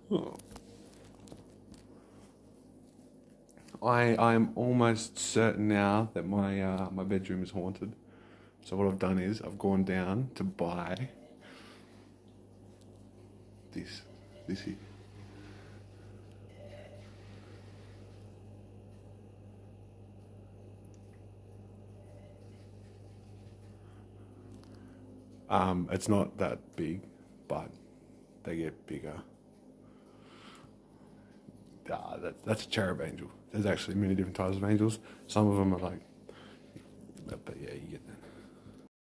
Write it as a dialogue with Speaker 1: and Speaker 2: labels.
Speaker 1: I'm almost certain now that my bedroom is haunted. So what I've done is I've gone down to buy this here. It's not that big, but they get bigger. That's a cherub angel. There's actually many different types of angels. Some of them are like, but yeah, you get them.